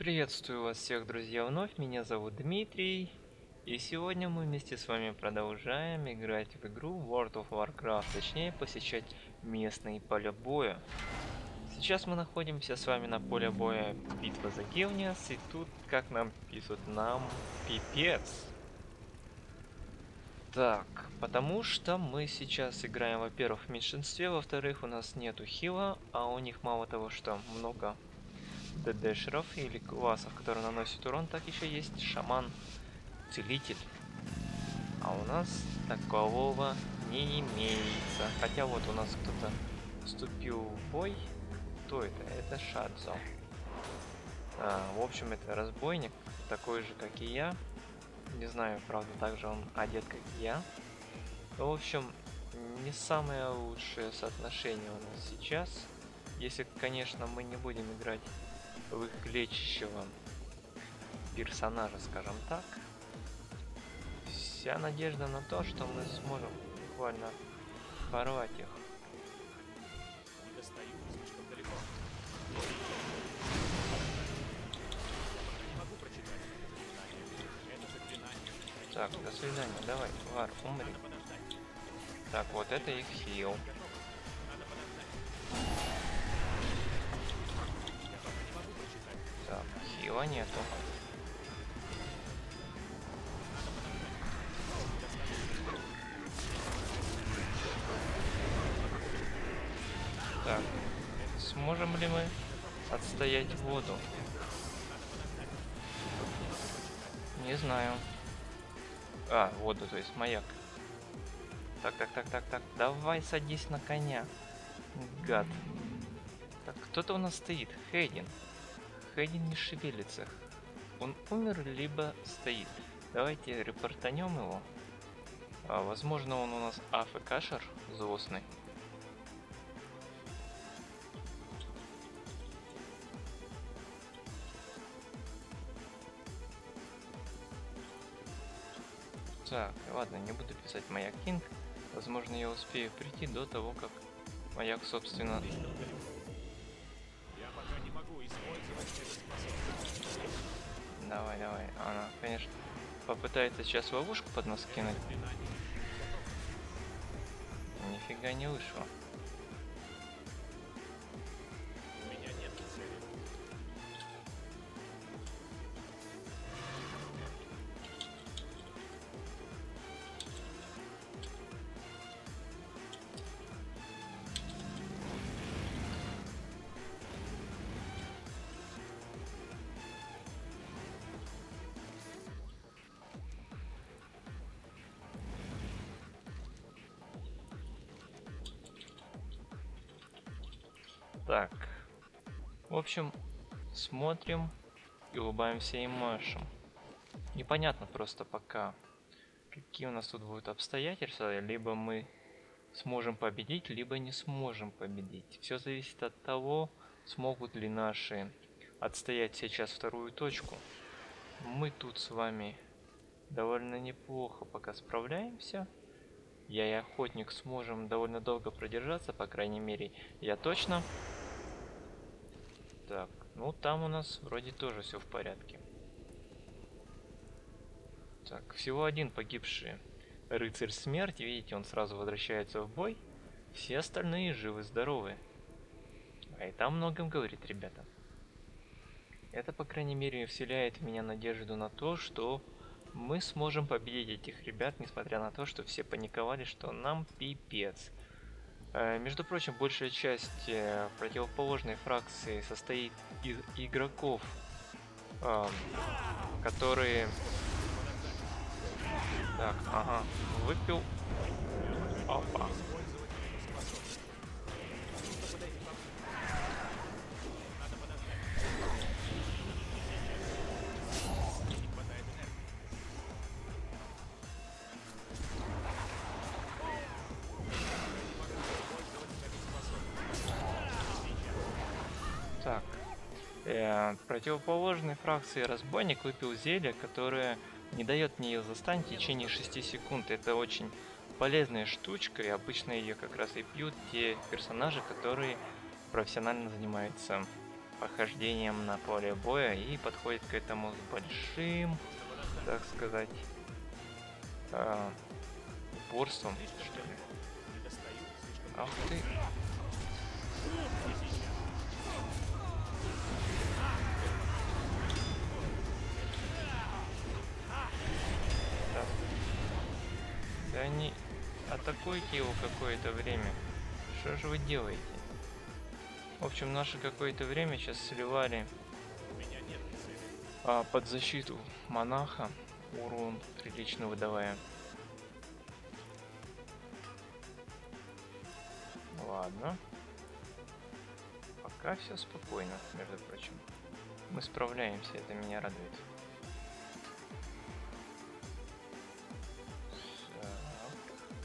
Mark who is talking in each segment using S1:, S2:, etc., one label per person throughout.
S1: Приветствую вас всех, друзья, вновь. Меня зовут Дмитрий. И сегодня мы вместе с вами продолжаем играть в игру World of Warcraft, точнее посещать местные поля боя. Сейчас мы находимся с вами на поле боя битва за Гелниас, и тут, как нам пишут, нам пипец. Так, потому что мы сейчас играем, во-первых, в меньшинстве, во-вторых, у нас нету хила, а у них мало того, что много ДДшеров или классов, которые наносят урон, так еще есть шаман, целитель. А у нас такового не имеется. Хотя вот у нас кто-то вступил в бой. Кто это? Это Шадзо. В общем, это разбойник, такой же, как и я. Не знаю, правда, также он одет, как и я. В общем, не самое лучшее соотношение у нас сейчас. Если, конечно, мы не будем играть в их лечащего персонажа, скажем так. Вся надежда на то, что мы сможем буквально порвать их.
S2: Не достаю, слишком далеко. Не могу прочитать это заклинание.
S1: Так, до свидания, давай, Вар, умри. Так, вот это их хил. Так, хила нету. Так, сможем ли мы отстоять воду? Не знаю. Воду, то есть маяк. Так, давай садись на коня, гад. Так, кто-то у нас стоит, Хейден. Хейден не шевелится. Он умер, либо стоит. Давайте репортанем его. Возможно, он у нас АФКшер злостный. Так, ладно, не буду писать маяк Кинг. Возможно, я успею прийти до того, как маяк, собственно...
S2: Я пока не могу использовать эту способность.
S1: Давай. Она, конечно, попытается сейчас ловушку под нас кинуть. Нифига не вышло.
S2: У меня нет цели.
S1: Так, в общем, смотрим и улыбаемся и машем. Непонятно просто пока, какие у нас тут будут обстоятельства. Либо мы сможем победить, либо не сможем победить. Все зависит от того, смогут ли наши отстоять сейчас вторую точку. Мы тут с вами довольно неплохо пока справляемся. Я и охотник сможем довольно долго продержаться, по крайней мере, я точно. Так, ну там у нас вроде тоже все в порядке. Так, всего один погибший рыцарь смерти, видите, он сразу возвращается в бой. Все остальные живы-здоровы. А это о многом говорит, ребята. Это, по крайней мере, вселяет в меня надежду на то, что мы сможем победить этих ребят, несмотря на то, что все паниковали, что нам пипец. Между прочим, большая часть противоположной фракции состоит из игроков, которые... Так, ага, выпил. Опа. Так, противоположной фракции разбойник выпил зелье, которое не дает мне ее застать в течение 6 секунд. Это очень полезная штучка, и обычно ее как раз и пьют те персонажи, которые профессионально занимаются похождением на поле боя и подходит к этому с большим, так сказать, упорством, что ли.
S2: Не достаю, слишком
S1: Ах ты. Так. Да не атакуйте его какое-то время. Что же вы делаете? В общем, наше какое-то время сейчас сливали
S2: у меня нет цели.
S1: под защиту монаха, урон прилично выдавая. Ладно. Пока все спокойно, между прочим. Мы справляемся, это меня радует. Так.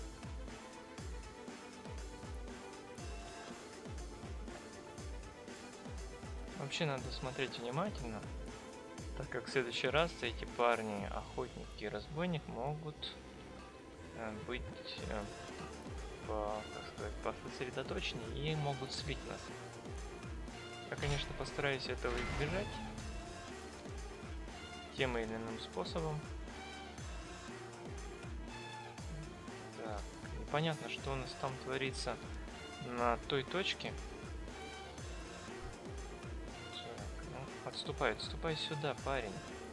S1: Вообще надо смотреть внимательно, так как в следующий раз эти парни, охотник и разбойник, могут быть так сказать, пососредоточеннее и могут слить нас. Я, конечно, постараюсь этого избежать тем или иным способом. Так, непонятно, что у нас там творится на той точке. Так, ну, отступай сюда, парень.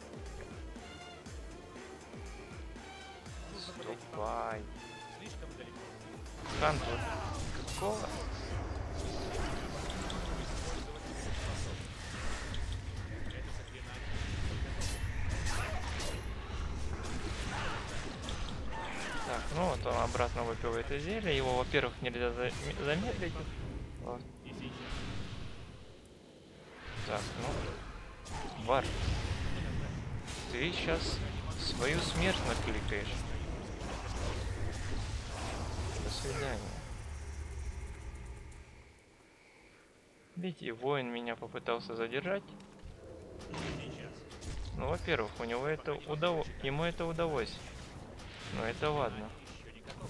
S1: Отступай.
S2: Слишком далеко.
S1: Хант, вот какого?
S2: Это заклинание.
S1: Так, ну вот он обратно выпил это зелье. Его, во-первых, нельзя замедлить.
S2: И сейчас.
S1: Так, ну, Бар, ты сейчас свою смерть накликаешь. До свидания. Видите, воин меня попытался задержать.
S2: Сейчас.
S1: Ну, во-первых, у него это ему это удалось. Но это ладно.
S2: Еще не готово.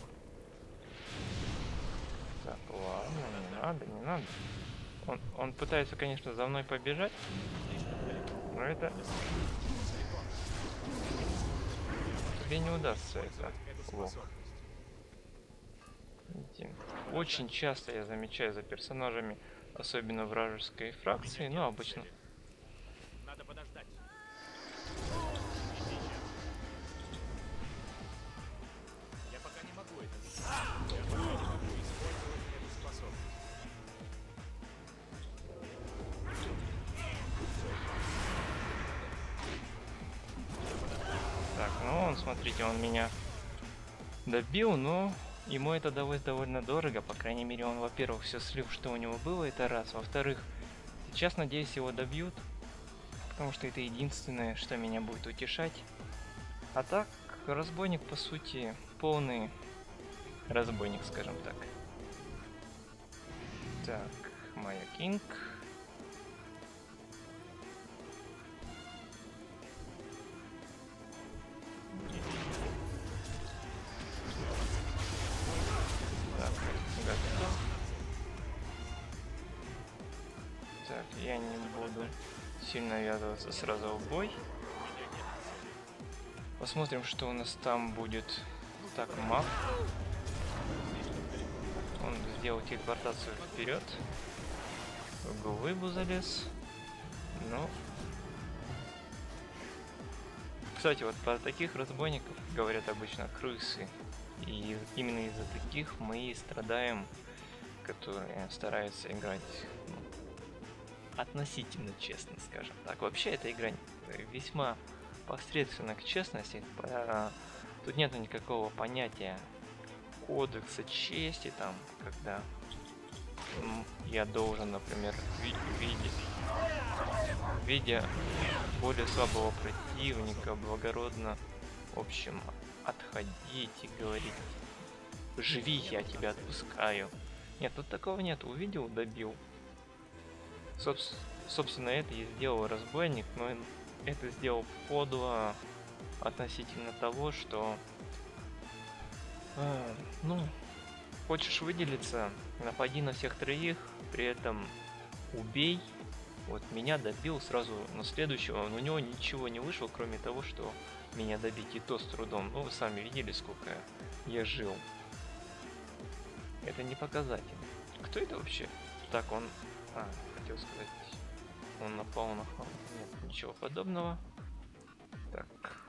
S1: Так, ладно, не надо. Он пытается, конечно, за мной побежать, но это тебе не удастся, это
S2: Эту
S1: плохо.
S2: способность.
S1: Видите, очень часто я замечаю за персонажами, особенно вражеской фракции, ну, обычно.
S2: Надо подождать. И сейчас. Я пока не могу это сделать. Я пока не могу использовать эту способность.
S1: Так, ну он, смотрите, он меня добил, но ему это далось довольно дорого. По крайней мере, он, во-первых, все слил, что у него было, это раз. Во-вторых, сейчас, надеюсь, его добьют, потому что это единственное, что меня будет утешать. А так, разбойник, по сути, полный разбойник, скажем так. Так, Майя Кинг. Так, готов. Так, я не буду сильно ввязываться сразу в бой. Посмотрим, что у нас там будет. Так, маг. Он сделал телепортацию вперед. В глыбу залез. Ну. Кстати, вот про таких разбойников говорят обычно крысы. И именно из-за таких мы и страдаем, которые стараются играть, ну, относительно честно, скажем так. Вообще эта игра весьма посредственно к честности. Тут нет никакого понятия кодекса чести, там, когда я должен, например, видя более слабого противника, благородно, в общем, отходить и говорить: живи, я тебя отпускаю. Нет, тут такого нет. Увидел, добил. Собственно, это и сделал разбойник, но это сделал подло относительно того, что ну, хочешь выделиться, напади на всех троих, при этом убей Вот меня добил сразу на следующего, но у него ничего не вышло, кроме того, что меня добить, и то с трудом. Ну, вы сами видели, сколько я жил. Это не показатель. Кто это вообще? Так, он... хотел сказать... Он напал на хам. Нет, ничего подобного. Так.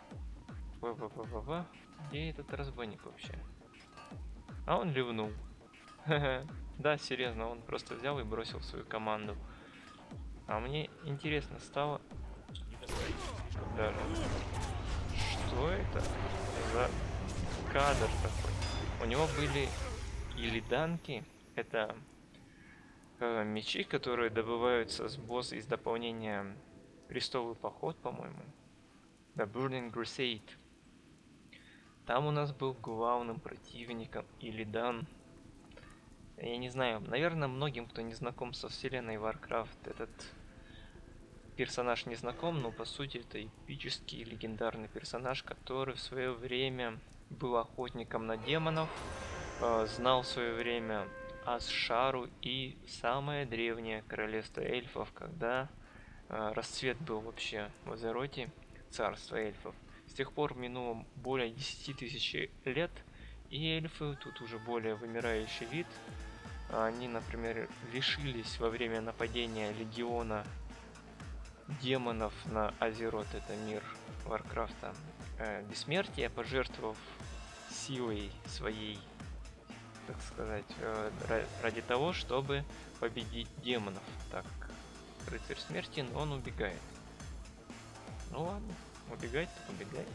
S1: Где этот разбойник вообще? А он ливнул. Да, серьезно, он просто взял и бросил свою команду. А мне интересно стало... Даже... Что это за кадр такой? У него были илиданки. Это мечи, которые добываются с босса из дополнения Крестовый поход, по-моему. The Burning Crusade. Там у нас был главным противником Илидан. Я не знаю, наверное, многим, кто не знаком со вселенной Warcraft, этот персонаж не знаком, но по сути это эпический легендарный персонаж, который в свое время был охотником на демонов, знал в свое время Азшару и самое древнее королевство эльфов, когда расцвет был вообще в Азероте, царство эльфов. С тех пор минуло более 10 тысяч лет, и эльфы тут уже более вымирающий вид. Они, например, лишились во время нападения легиона демонов на Азерот, это мир Варкрафта, бессмертия, пожертвовав силой своей, так сказать, ради того, чтобы победить демонов. Так, рыцарь смерти, но он убегает. Ну ладно, убегает, так убегает.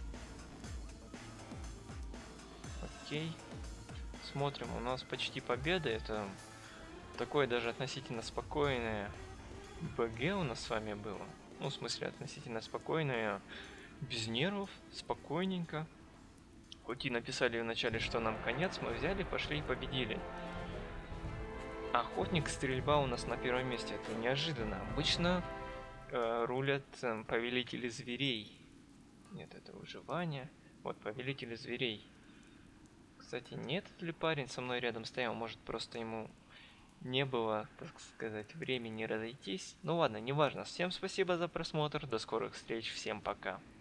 S1: Окей. Смотрим, у нас почти победа. Это такое даже относительно спокойное БГ у нас с вами было. Ну, в смысле, относительно спокойное, без нервов, спокойненько. Хоть и написали вначале, что нам конец, мы взяли, пошли и победили. Охотник, стрельба у нас на первом месте. Это неожиданно. Обычно рулят повелители зверей. Нет, это выживание. Вот, повелители зверей. Кстати, не этот ли парень со мной рядом стоял? Может, просто ему не было, так сказать, времени разойтись? Ну ладно, неважно. Всем спасибо за просмотр. До скорых встреч. Всем пока.